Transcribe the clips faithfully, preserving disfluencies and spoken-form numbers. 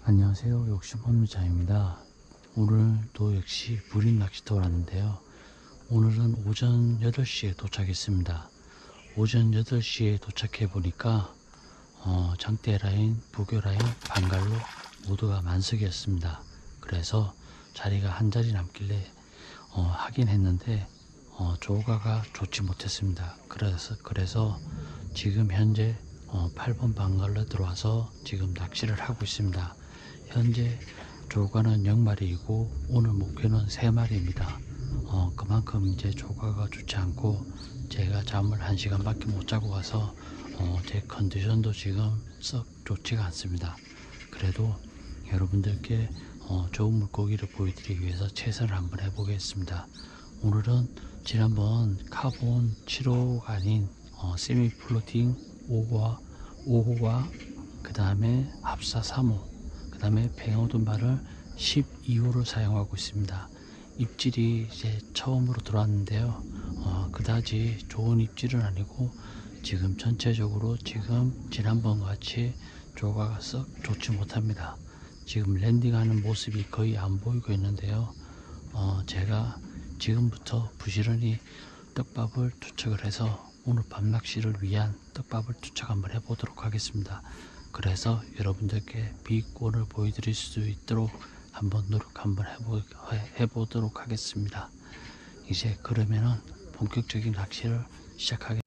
안녕하세요. 욕심혼미자입니다. 오늘도 역시 무림 낚시터를 왔는데요. 오늘은 오전 여덟 시에 도착했습니다. 오전 여덟 시에 도착해 보니까 어, 장대 라인, 부교 라인, 방갈로 모두가 만석이었습니다. 그래서 자리가 한 자리 남길래 어, 하긴 했는데 어, 조가가 좋지 못했습니다. 그래서 그래서 지금 현재 어, 팔 번 방갈로 들어와서 지금 낚시를 하고 있습니다. 현재 조과는 영 마리이고 오늘 목표는 세 마리입니다. 어, 그만큼 이제 조과가 좋지 않고 제가 잠을 한 시간밖에 못 자고 와서 어, 제 컨디션도 지금 썩 좋지가 않습니다. 그래도 여러분들께 어, 좋은 물고기를 보여드리기 위해서 최선을 한번 해보겠습니다. 오늘은 지난번 카본 칠 호가 아닌 어, 세미 플로팅 오 호와 오 호와 그 다음에 합사 삼 호, 그 다음에 뱅어둔발을 십이 호를 사용하고 있습니다. 입질이 이제 처음으로 들어왔는데요. 어, 그다지 좋은 입질은 아니고 지금 전체적으로 지금 지난번과 같이 조과가 썩 좋지 못합니다. 지금 랜딩하는 모습이 거의 안 보이고 있는데요. 어, 제가 지금부터 부지런히 떡밥을 투척을 해서 오늘 밤낚시를 위한 떡밥을 투척 한번 해보도록 하겠습니다. 그래서 여러분들께 비권을 보여드릴 수 있도록 한번 노력 한번 해보, 해보도록 하겠습니다. 이제 그러면은 본격적인 낚시를 시작하겠습니다.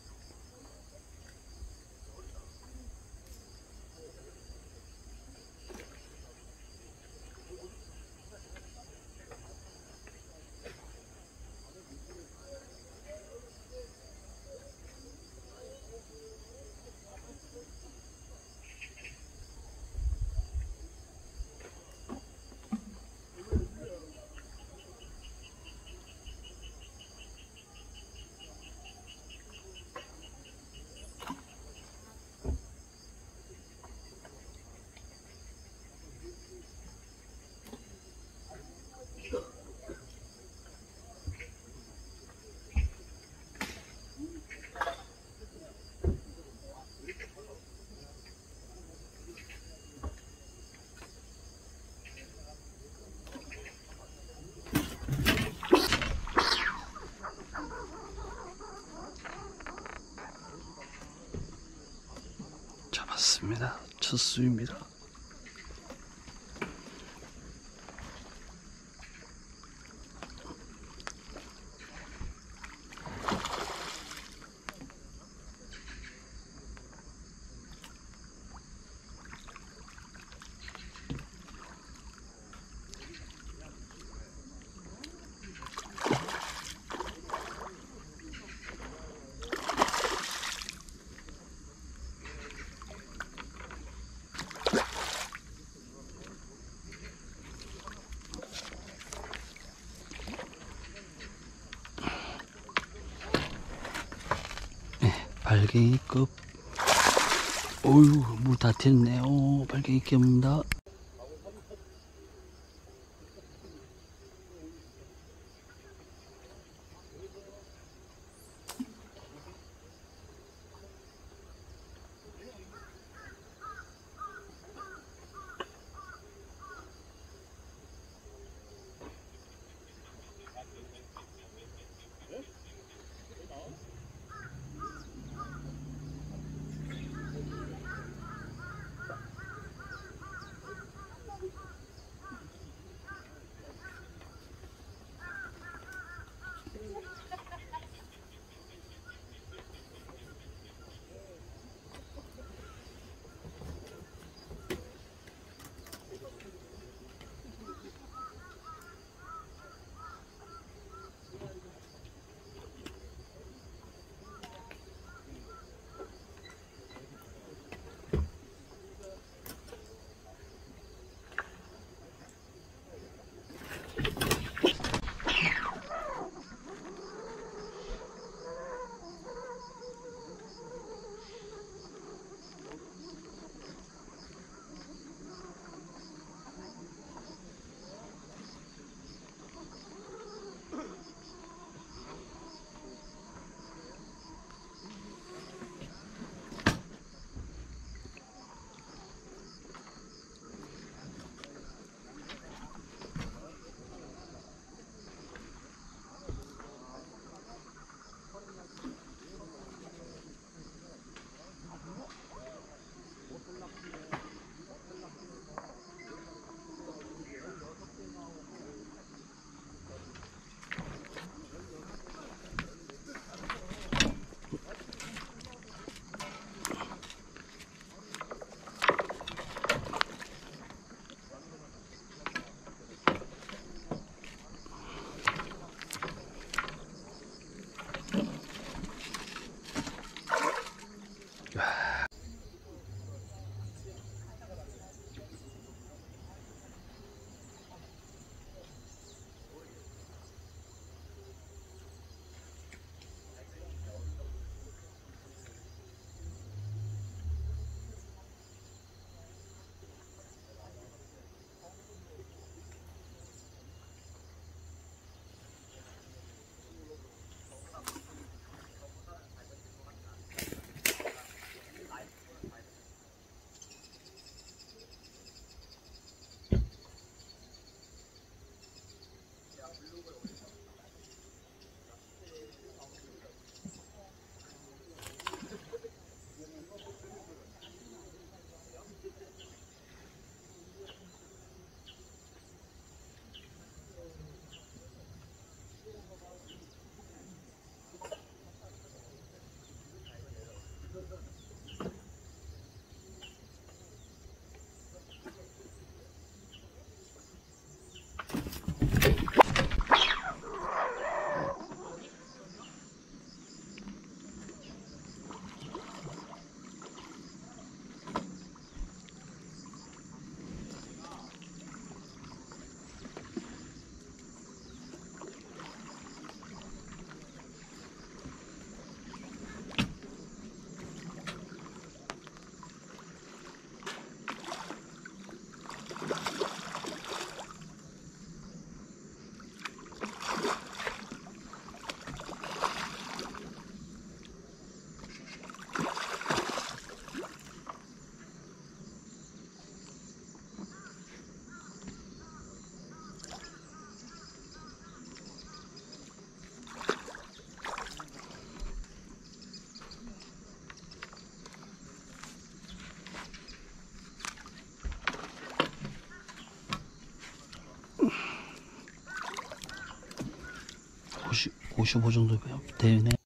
잡았습니다. 첫 수입니다. 발갱이급. 어휴, 물 다 튀었네요. 발갱이급입니다. 오십, 오십오 정도 되네.